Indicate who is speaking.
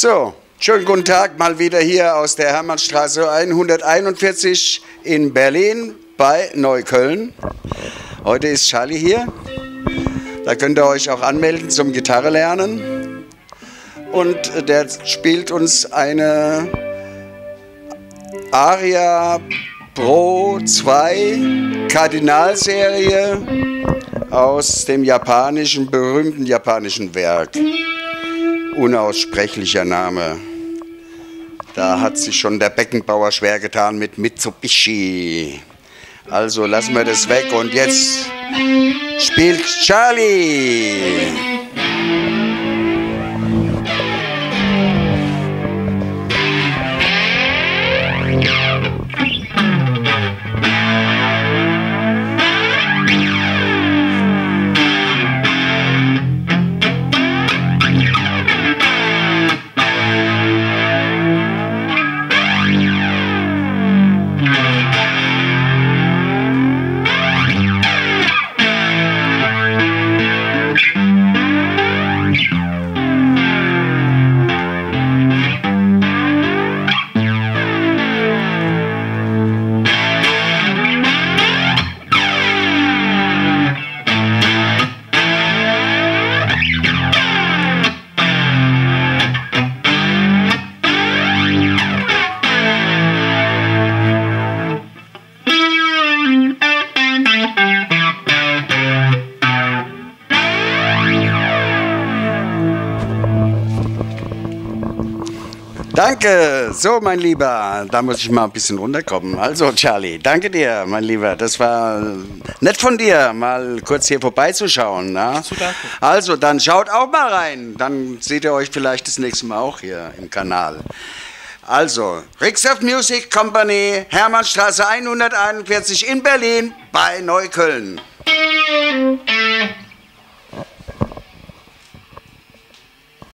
Speaker 1: So, schönen guten Tag, mal wieder hier aus der Hermannstraße 141 in Berlin bei Neukölln. Heute ist Charlie hier. Da könnt ihr euch auch anmelden zum Gitarre lernen. Und der spielt uns eine Aria Pro 2 Kardinalserie aus dem berühmten japanischen Werk. Unaussprechlicher Name. Da hat sich schon der Beckenbauer schwer getan mit Mitsubishi. Also lassen wir das weg und jetzt spielt Charlie. Danke, so mein Lieber, da muss ich mal ein bisschen runterkommen. Also Charlie, danke dir, mein Lieber, das war nett von dir, mal kurz hier vorbeizuschauen. Na? Also dann schaut auch mal rein, dann seht ihr euch vielleicht das nächste Mal auch hier im Kanal. Also, Rixdorf Music Company, Hermannstraße 141 in Berlin bei Neukölln.